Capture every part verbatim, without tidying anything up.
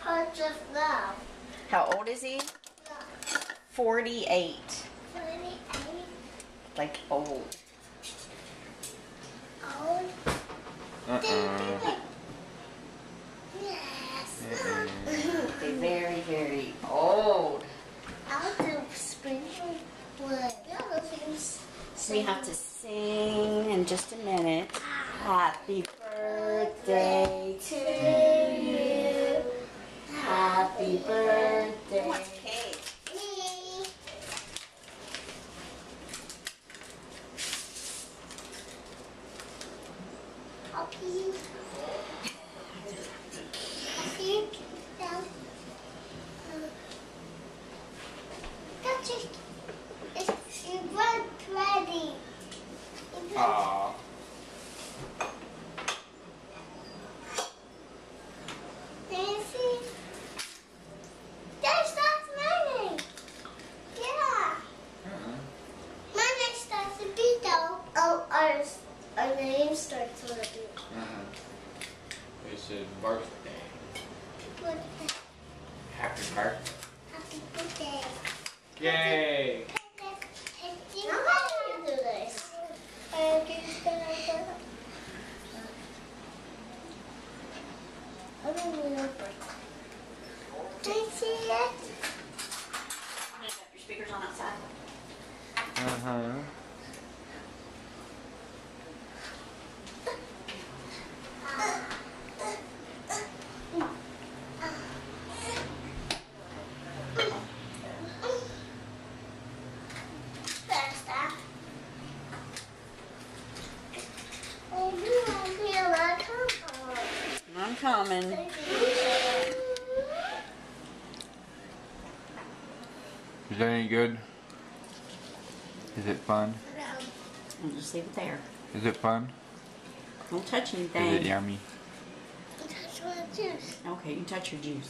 Parts of love. How old is he? forty-eight. forty-eight. Like old. Old. Uh-uh. Yes. Mm-mm. They're very, very old. I'll do sprinkle wood. We have to sing in just a minute. Happy birthday to you. Happy birthday. Who wants cake? Me. Happy. Happy. Down. That's it. It's you went ready. Aw. Nancy. There's not many. Yeah. Uh-uh. My name starts with B though. Oh, ours. Our name starts with a B. Uh-huh. It's his birthday. What? Happy birthday. Happy birthday. Yay! I'm going to do this. I'm going to do Can I see it? Your speakers on outside. Uh-huh. I'm coming. Is that any good? Is it fun? I'll just leave it there. Is it fun? Don't touch anything. Is it yummy? That's what juice. Okay, you touch your juice.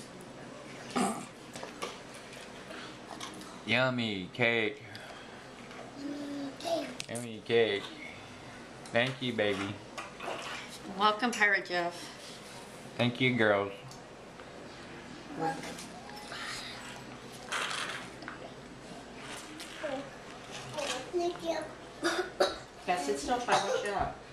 Yummy cake. Okay. Yummy cake. Thank you, baby. Welcome, Pirate Jeff. Thank you, girls. Thank you. Gotta sit still, Pirate Jeff.